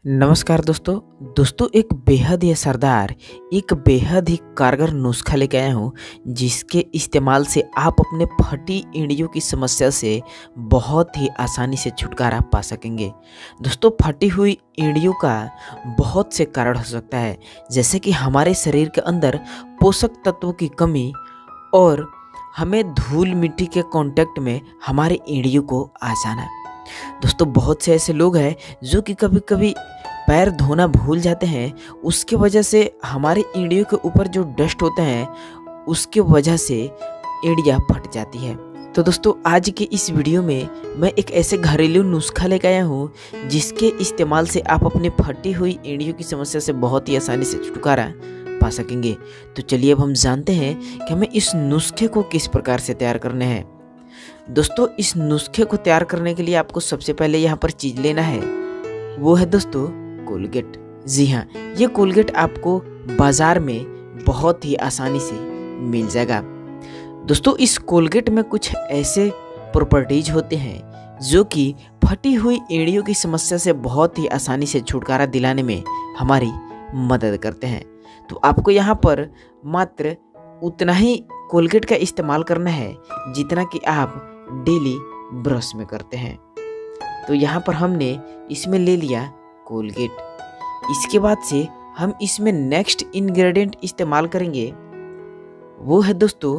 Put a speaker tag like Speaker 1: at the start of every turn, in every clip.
Speaker 1: नमस्कार दोस्तों एक बेहद ही असरदार, एक बेहद ही कारगर नुस्खा लेके आया हूँ जिसके इस्तेमाल से आप अपने फटी एड़ियों की समस्या से बहुत ही आसानी से छुटकारा पा सकेंगे। दोस्तों, फटी हुई एड़ियों का बहुत से कारण हो सकता है, जैसे कि हमारे शरीर के अंदर पोषक तत्वों की कमी और हमें धूल मिट्टी के कांटेक्ट में हमारे एड़ियों को आ जाना। दोस्तों, बहुत से ऐसे लोग हैं जो कि कभी कभी पैर धोना भूल जाते हैं, उसके वजह से हमारी एड़ियों के ऊपर जो डस्ट होते हैं उसके वजह से एड़ियाँ फट जाती है। तो दोस्तों, आज के इस वीडियो में मैं एक ऐसे घरेलू नुस्खा लेकर आया हूँ जिसके इस्तेमाल से आप अपनी फटी हुई एड़ियों की समस्या से बहुत ही आसानी से छुटकारा पा सकेंगे। तो चलिए अब हम जानते हैं कि हमें इस नुस्खे को किस प्रकार से तैयार करने हैं। दोस्तों, इस नुस्खे को तैयार करने के लिए आपको सबसे पहले यहाँ पर चीज़ लेना है, वो है दोस्तों कोलगेट। जी हाँ, ये कोलगेट आपको बाज़ार में बहुत ही आसानी से मिल जाएगा। दोस्तों, इस कोलगेट में कुछ ऐसे प्रॉपर्टीज होते हैं जो कि फटी हुई एड़ियों की समस्या से बहुत ही आसानी से छुटकारा दिलाने में हमारी मदद करते हैं। तो आपको यहाँ पर मात्र उतना ही कोलगेट का इस्तेमाल करना है जितना कि आप डेली ब्रश में करते हैं। तो यहाँ पर हमने इसमें ले लिया कोलगेट। इसके बाद से हम इसमें नेक्स्ट इंग्रेडिएंट इस्तेमाल करेंगे, वो है दोस्तों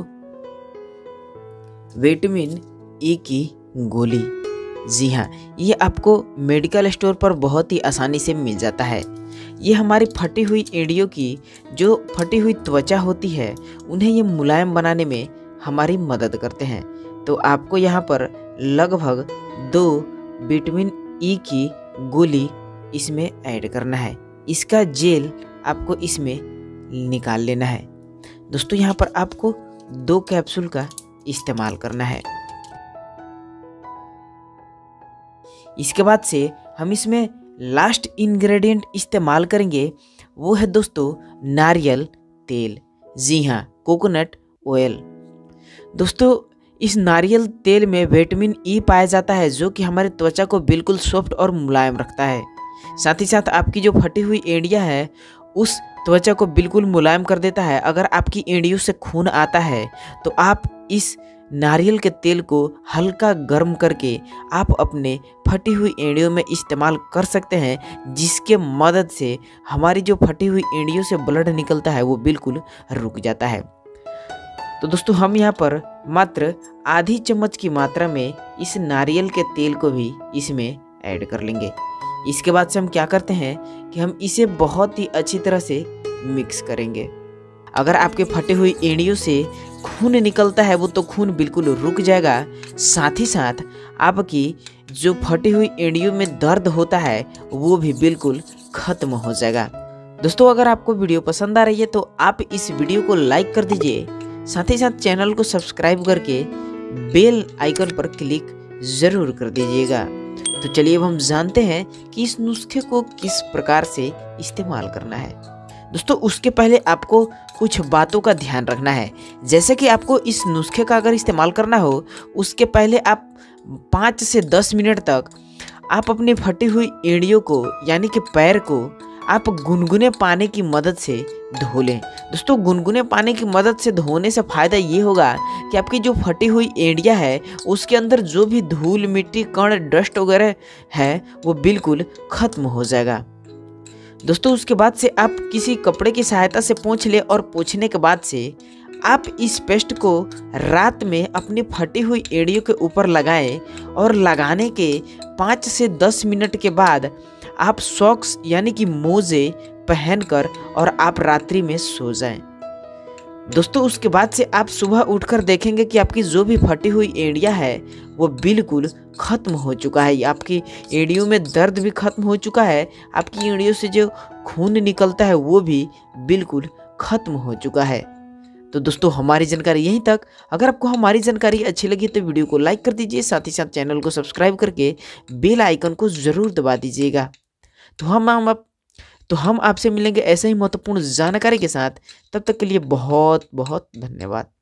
Speaker 1: विटामिन ई की गोली। जी हाँ, ये आपको मेडिकल स्टोर पर बहुत ही आसानी से मिल जाता है। ये हमारी फटी हुई एड़ियों की जो फटी हुई त्वचा होती है उन्हें ये मुलायम बनाने में हमारी मदद करते हैं। तो आपको यहाँ पर लगभग 2 विटामिन ई की गोली इसमें ऐड करना है। इसका जेल आपको इसमें निकाल लेना है। दोस्तों, यहाँ पर आपको 2 कैप्सूल का इस्तेमाल करना है। इसके बाद से हम इसमें लास्ट इंग्रेडिएंट इस्तेमाल करेंगे, वो है दोस्तों नारियल तेल। जी हाँ, कोकोनट ऑयल। दोस्तों, इस नारियल तेल में विटामिन ई पाया जाता है जो कि हमारे त्वचा को बिल्कुल सॉफ्ट और मुलायम रखता है। साथ ही साथ आपकी जो फटी हुई एड़ियाँ है उस त्वचा को बिल्कुल मुलायम कर देता है। अगर आपकी एड़ियों से खून आता है तो आप इस नारियल के तेल को हल्का गर्म करके आप अपने फटी हुई एड़ियों में इस्तेमाल कर सकते हैं, जिसके मदद से हमारी जो फटी हुई एड़ियों से ब्लड निकलता है वो बिल्कुल रुक जाता है। तो दोस्तों, हम यहाँ पर मात्र आधी चम्मच की मात्रा में इस नारियल के तेल को भी इसमें ऐड कर लेंगे। इसके बाद से हम क्या करते हैं कि हम इसे बहुत ही अच्छी तरह से मिक्स करेंगे। अगर आपके फटे हुई एड़ियों से खून निकलता है वो तो खून बिल्कुल रुक जाएगा। साथ ही साथ आपकी जो फटी हुई एड़ियों में दर्द होता है वो भी बिल्कुल खत्म हो जाएगा। दोस्तों, अगर आपको वीडियो पसंद आ रही है तो आप इस वीडियो को लाइक कर दीजिए। साथ ही साथ चैनल को सब्सक्राइब करके बेल आइकन पर क्लिक ज़रूर कर दीजिएगा। तो चलिए अब हम जानते हैं कि इस नुस्खे को किस प्रकार से इस्तेमाल करना है। दोस्तों, उसके पहले आपको कुछ बातों का ध्यान रखना है। जैसे कि आपको इस नुस्खे का अगर इस्तेमाल करना हो उसके पहले आप 5 से 10 मिनट तक आप अपनी फटी हुई एड़ियों को यानी कि पैर को आप गुनगुने पानी की मदद से धो लें। दोस्तों, गुनगुने पानी की मदद से धोने से फ़ायदा ये होगा कि आपकी जो फटी हुई एड़ियाँ है उसके अंदर जो भी धूल मिट्टी कण डस्ट वगैरह है वो बिल्कुल ख़त्म हो जाएगा। दोस्तों, उसके बाद से आप किसी कपड़े की सहायता से पोंछ लें और पोंछने के बाद से आप इस पेस्ट को रात में अपनी फटी हुई एड़ियों के ऊपर लगाएं और लगाने के 5 से 10 मिनट के बाद आप सॉक्स यानी कि मोजे पहनकर और आप रात्रि में सो जाएं। दोस्तों, उसके बाद से आप सुबह उठकर देखेंगे कि आपकी जो भी फटी हुई एड़ियाँ है वो बिल्कुल ख़त्म हो चुका है। आपकी एड़ियों में दर्द भी ख़त्म हो चुका है। आपकी एड़ियों से जो खून निकलता है वो भी बिल्कुल ख़त्म हो चुका है। तो दोस्तों, हमारी जानकारी यहीं तक। अगर आपको हमारी जानकारी अच्छी लगी तो वीडियो को लाइक कर दीजिए। साथ ही साथ चैनल को सब्सक्राइब करके बेल आइकन को ज़रूर दबा दीजिएगा। तो हम आपसे मिलेंगे ऐसे ही महत्वपूर्ण जानकारी के साथ। तब तक के लिए बहुत बहुत धन्यवाद।